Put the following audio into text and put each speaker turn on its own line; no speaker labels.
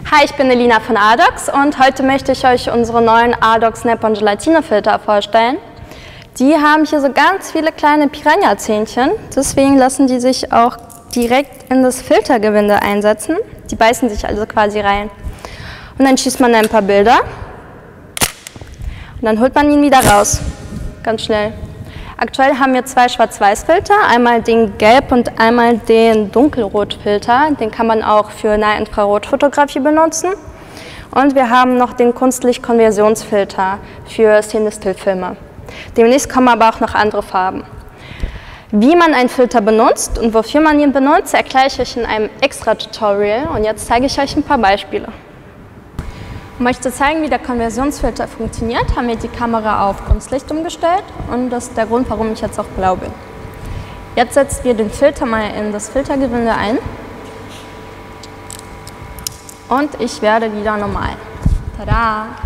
Hi, ich bin Elina von Adox und heute möchte ich euch unsere neuen Adox Snap-on Gelatine-Filter vorstellen. Die haben hier so ganz viele kleine Piranha-Zähnchen, deswegen lassen die sich auch direkt in das Filtergewinde einsetzen. Die beißen sich also quasi rein. Und dann schießt man ein paar Bilder und dann holt man ihn wieder raus, ganz schnell. Aktuell haben wir zwei Schwarz-Weiß-Filter, einmal den Gelb- und einmal den Dunkelrot-Filter. Den kann man auch für Nahinfrarotfotografie benutzen. Und wir haben noch den Kunstlicht-Konversionsfilter für Szene-Still-Filme. Demnächst kommen aber auch noch andere Farben. Wie man einen Filter benutzt und wofür man ihn benutzt, erkläre ich euch in einem Extra-Tutorial. Und jetzt zeige ich euch ein paar Beispiele. Um euch zu zeigen, wie der Konversionsfilter funktioniert, haben wir die Kamera auf Kunstlicht umgestellt und das ist der Grund, warum ich jetzt auch blau bin. Jetzt setzen wir den Filter mal in das Filtergewinde ein und ich werde wieder normal. Tada!